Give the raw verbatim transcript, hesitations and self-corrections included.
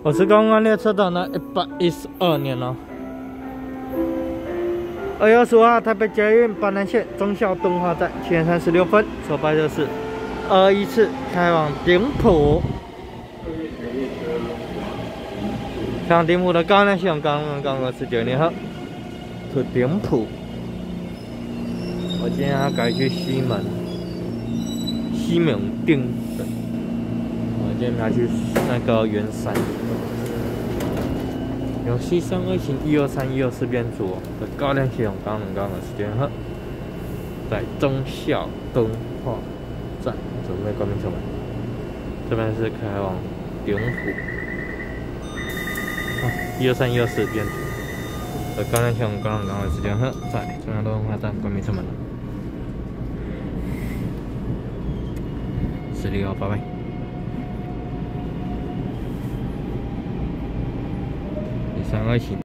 我是刚刚列车长的一百一十二年了。二月二十五号，台北捷运板南线忠孝敦化站七点三十六分，首班车是二一次开往顶埔。开往顶埔的高粱系统刚刚刚二十九年后，出顶埔。我今天要改去西门，西门町的。我今天要去那个圆山。 由西三二型一二三一二四编组的高粱系统刚刚刚的时间后，在忠孝敦化站准备关闭车门。这边是开往顶埔，啊，一二三一二四编组的高粱系统刚刚刚的时间后，在忠孝敦化站关闭车门了。十六号，拜拜。 三二型。